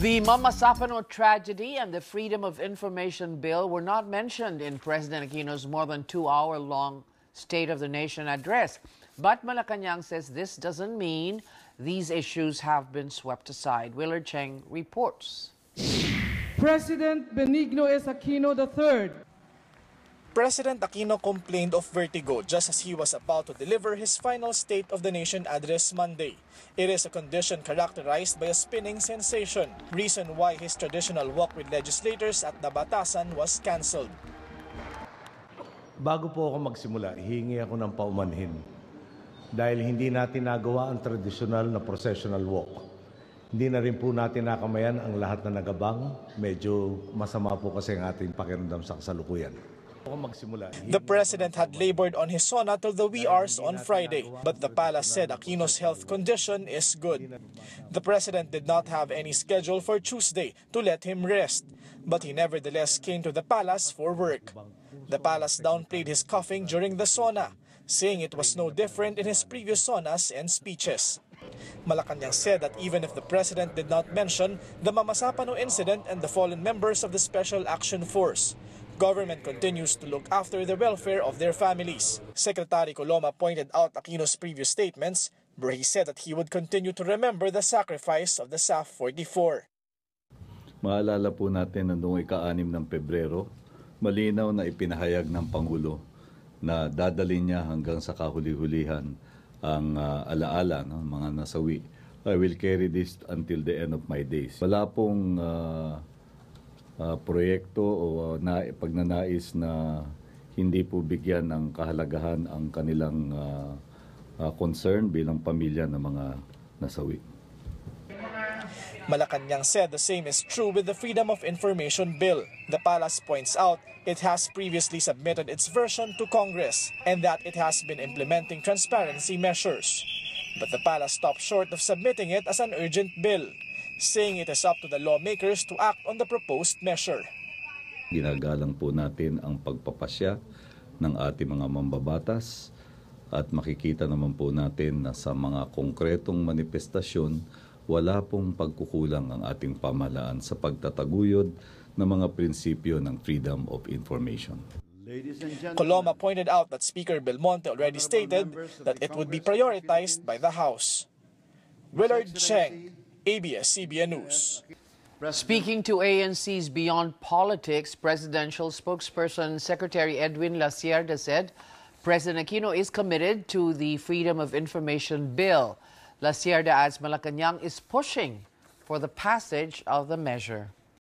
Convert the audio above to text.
The Mamasapano tragedy and the Freedom of Information Bill were not mentioned in President Aquino's more than 2-hour-long State of the Nation address. But Malacañang says this doesn't mean these issues have been swept aside. Willard Cheng reports. President Benigno S. Aquino III. President Aquino complained of vertigo just as he was about to deliver his final State of the Nation address Monday. It is a condition characterized by a spinning sensation, reason why his traditional walk with legislators at the Batasan was cancelled. Bago po ako magsimula, hihingi ako ng paumanhin dahil hindi natin nagawa ang tradisyonal na processional walk. Hindi na rin po natin nakamayan ang lahat na nagabang. Medyo masama po kasi ang ating pakiramdam sa kasalukuyan. The president had labored on his SONA till the wee hours on Friday, but the palace said Aquino's health condition is good. The president did not have any schedule for Tuesday to let him rest, but he nevertheless came to the palace for work. The palace downplayed his coughing during the SONA, saying it was no different in his previous SONAs and speeches. Malacañang said that even if the president did not mention the Mamasapano incident and the fallen members of the Special Action Force, government continues to look after the welfare of their families. Secretary Coloma pointed out Aquino's previous statements, where he said that he would continue to remember the sacrifice of the SAF 44. Maalala po natin na noong ika-6 ng Pebrero, malinaw na ipinahayag ng Pangulo na dadalhin niya hanggang sa kahuli-hulihan ang alaala ng mga nasawi. I will carry this until the end of my days. Wala pong proyekto o pagnanais na hindi po bigyan ng kahalagahan ang kanilang concern bilang pamilya ng mga nasawi. Malacañang said the same is true with the Freedom of Information Bill. The palace points out it has previously submitted its version to Congress and that it has been implementing transparency measures. But the palace stopped short of submitting it as an urgent bill, saying it is up to the lawmakers to act on the proposed measure. Ginagalang po natin ang pagpapasya ng ating mga mambabatas at makikita naman po natin na sa mga konkretong manifestasyon, wala pong pagkukulang ang ating pamahalaan sa pagtataguyod ng mga prinsipyo ng freedom of information. Coloma pointed out that Speaker Belmonte already stated that it would be prioritized by the House. Willard Cheng, ABS-CBN News. Speaking to ANC's Beyond Politics, presidential spokesperson Secretary Edwin Lacierda said President Aquino is committed to the Freedom of Information Bill. Lacierda adds Malacañang is pushing for the passage of the measure.